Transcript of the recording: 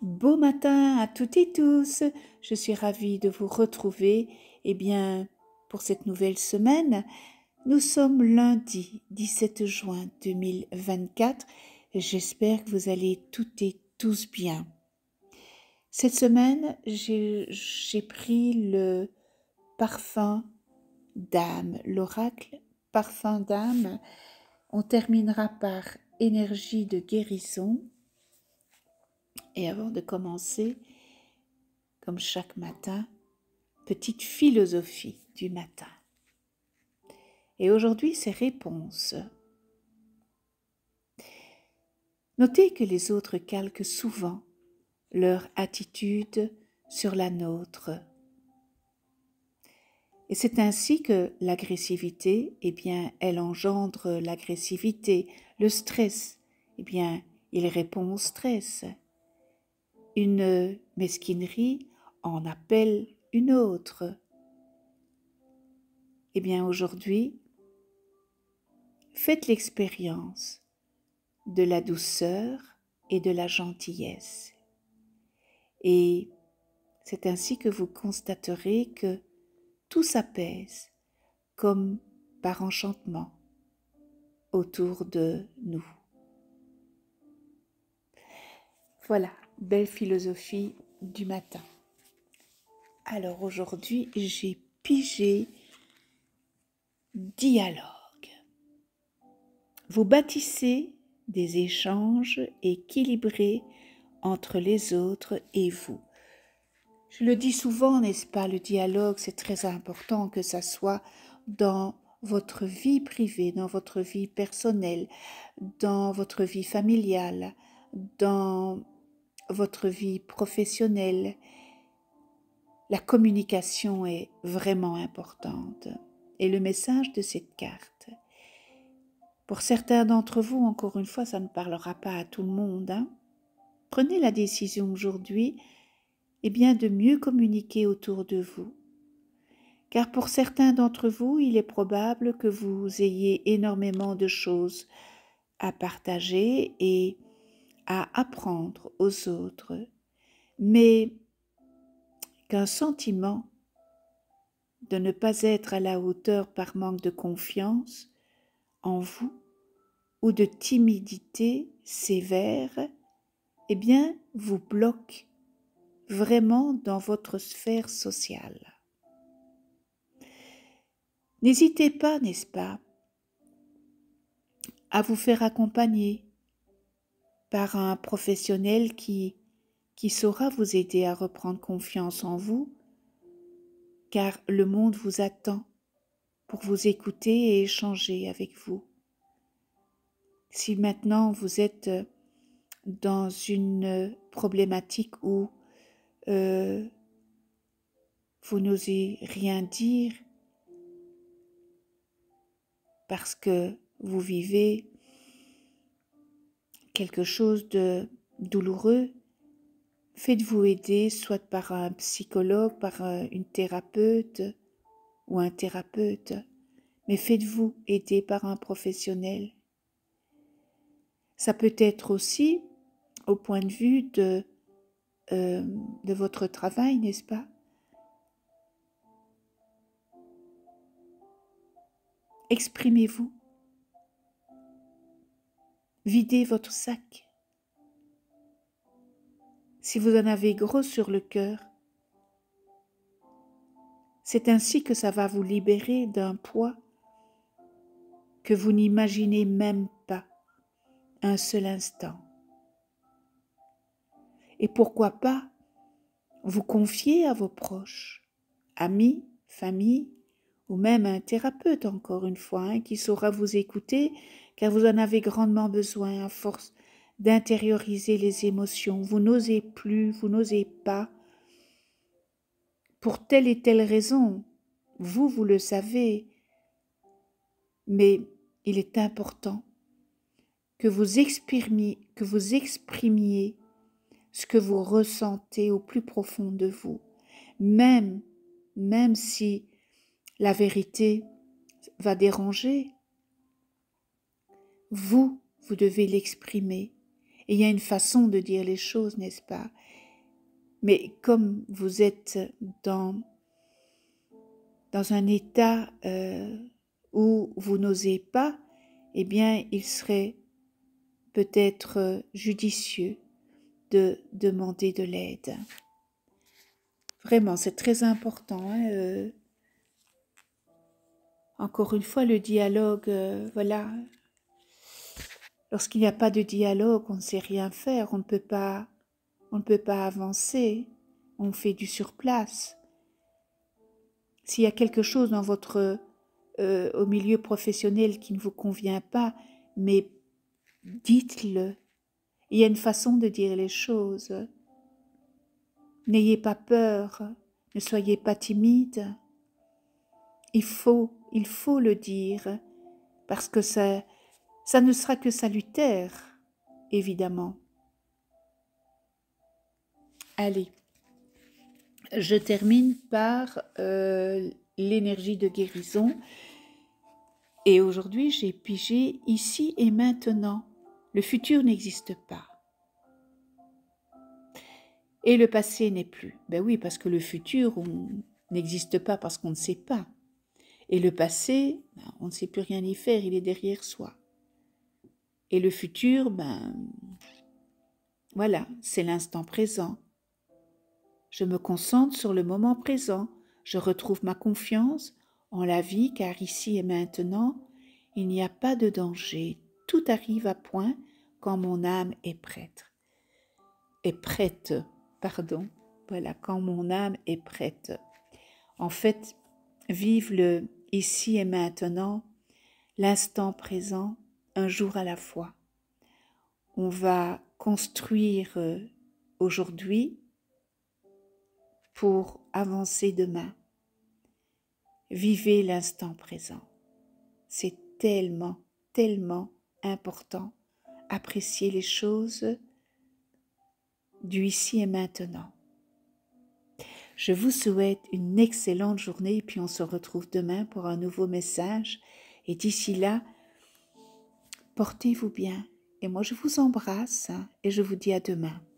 Beau matin à toutes et tous, je suis ravie de vous retrouver. Pour cette nouvelle semaine, nous sommes lundi 17 juin 2024 et j'espère que vous allez toutes et tous bien. Cette semaine, j'ai pris le parfum d'âme, l'oracle parfum d'âme. On terminera par énergie de guérison. Et avant de commencer, comme chaque matin, petite philosophie du matin. Et aujourd'hui, c'est réponse. Notez que les autres calquent souvent leur attitude sur la nôtre. Et c'est ainsi que l'agressivité, elle engendre l'agressivité. Le stress, il répond au stress. Une mesquinerie en appelle une autre. Aujourd'hui, faites l'expérience de la douceur et de la gentillesse. Et c'est ainsi que vous constaterez que tout s'apaise comme par enchantement autour de nous. Voilà, belle philosophie du matin. Alors aujourd'hui, j'ai pigé dialogue. Vous bâtissez des échanges équilibrés entre les autres et vous. Je le dis souvent, n'est-ce pas, le dialogue, c'est très important que ça soit dans votre vie privée, dans votre vie personnelle, dans votre vie familiale, dans votre vie professionnelle. La communication est vraiment importante. Et le message de cette carte, pour certains d'entre vous, encore une fois, ça ne parlera pas à tout le monde. Prenez la décision aujourd'hui de mieux communiquer autour de vous. Car pour certains d'entre vous, il est probable que vous ayez énormément de choses à partager et à apprendre aux autres, mais qu'un sentiment de ne pas être à la hauteur par manque de confiance en vous ou de timidité sévère, vous bloque vraiment dans votre sphère sociale. N'hésitez pas, n'est-ce pas, à vous faire accompagner par un professionnel qui saura vous aider à reprendre confiance en vous, car le monde vous attend pour vous écouter et échanger avec vous. Si maintenant vous êtes dans une problématique où vous n'osez rien dire parce que vous vivez quelque chose de douloureux, faites-vous aider soit par un psychologue, par une thérapeute ou un thérapeute, mais faites-vous aider par un professionnel. Ça peut être aussi au point de vue de votre travail, n'est-ce pas? Exprimez-vous. Videz votre sac. Si vous en avez gros sur le cœur, c'est ainsi que ça va vous libérer d'un poids que vous n'imaginez même pas un seul instant. Et pourquoi pas vous confier à vos proches, amis, famille, ou même un thérapeute, encore une fois, qui saura vous écouter, car vous en avez grandement besoin à force d'intérioriser les émotions. Vous n'osez plus, vous n'osez pas, pour telle et telle raison. Vous le savez, mais il est important que vous exprimiez ce que vous ressentez au plus profond de vous, même si la vérité va déranger, vous devez l'exprimer. Et il y a une façon de dire les choses, n'est-ce pas? Mais comme vous êtes dans un état où vous n'osez pas, eh bien, il serait peut-être judicieux de demander de l'aide. Vraiment, c'est très important. Encore une fois, le dialogue, voilà. Lorsqu'il n'y a pas de dialogue, on ne sait rien faire, on ne peut pas avancer, on fait du surplace. S'il y a quelque chose dans votre au milieu professionnel qui ne vous convient pas, mais dites-le. Il y a une façon de dire les choses. N'ayez pas peur, ne soyez pas timide. Il faut le dire, parce que ça ne sera que salutaire, évidemment. Allez, je termine par l'énergie de guérison. Et aujourd'hui, j'ai pigé ici et maintenant. Le futur n'existe pas. Et le passé n'est plus. Ben oui, parce que le futur n'existe pas parce qu'on ne sait pas. Et le passé, on ne sait plus rien y faire, il est derrière soi. Et le futur, voilà, c'est l'instant présent. Je me concentre sur le moment présent. Je retrouve ma confiance en la vie, car ici et maintenant, il n'y a pas de danger. Tout arrive à point quand mon âme est prête. Voilà, quand mon âme est prête. En fait, vive le ici et maintenant, l'instant présent, un jour à la fois. On va construire aujourd'hui pour avancer demain. Vivez l'instant présent. C'est tellement, tellement important. Appréciez les choses du ici et maintenant. Je vous souhaite une excellente journée et puis on se retrouve demain pour un nouveau message. Et d'ici là, portez-vous bien. Et moi, je vous embrasse et je vous dis à demain.